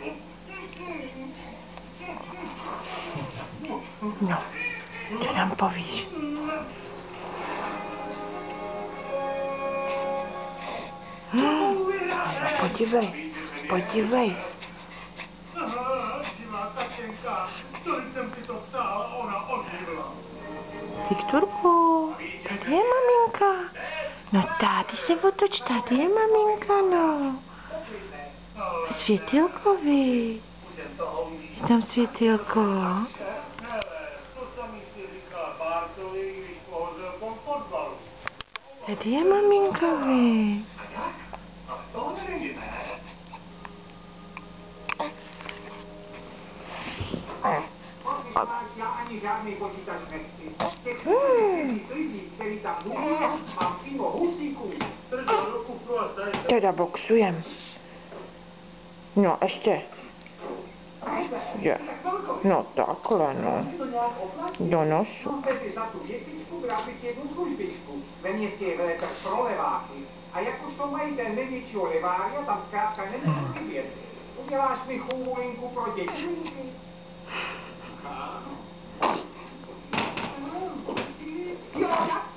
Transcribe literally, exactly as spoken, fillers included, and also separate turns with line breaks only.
No, co nám povíš? Hmm, no podívej, podívej. Viktorku, tady je maminka. No tady se otoč, tady je maminka, no. Světýlko, vy. Je tam světýlko. Tady je maminka, vy.
Já ani žádný počítač nechci. Těch čtyřicet lidí, který tam mluví, mám přímo husíků.
Teda boxujem. No, ještě. Je. No, takhle, no. Do nosu.
Můžete za tu větičku vrátit jednu službičku. Ve městě je veletrh pro leváky. A jak už to mají ten největšího levária, tam zkrátka nemůžu chybět. Uděláš mi chůvulinku pro děti? Jo, tak